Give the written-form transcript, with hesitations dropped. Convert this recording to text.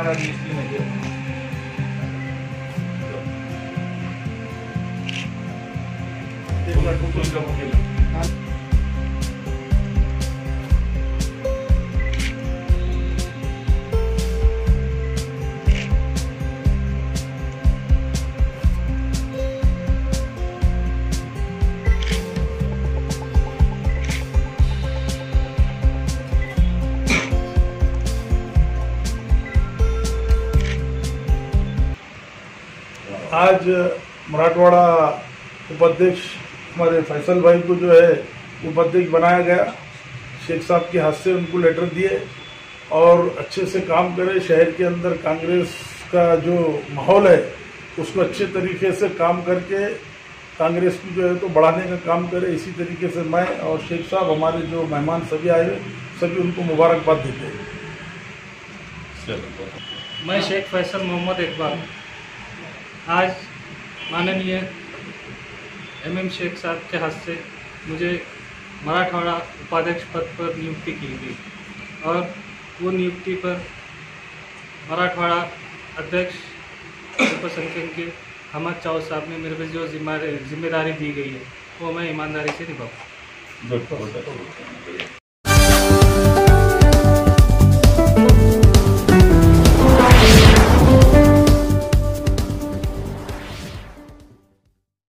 हमारा डीएसपी में दिया। आज मराठवाड़ा उपाध्यक्ष हमारे फैसल भाई को जो है उपाध्यक्ष बनाया गया। शेख साहब के हाथ से उनको लेटर दिए और अच्छे से काम करे। शहर के अंदर कांग्रेस का जो माहौल है उसको अच्छे तरीके से काम करके कांग्रेस की जो है तो बढ़ाने का काम करे। इसी तरीके से मैं और शेख साहब, हमारे जो मेहमान सभी आए, सभी उनको मुबारकबाद देते हैं। मैं शेख फैसल मोहम्मद इकबाल आज माननीय एमएम शेख साहब के हाथ से मुझे मराठवाड़ा उपाध्यक्ष पद पर नियुक्ति की गई और वो नियुक्ति पर मराठवाड़ा अध्यक्ष अल्पसंख्यक के अहमद चाव साहब ने मेरे पे जो जिम्मेदारी दी गई है वो मैं ईमानदारी से निभाऊँ।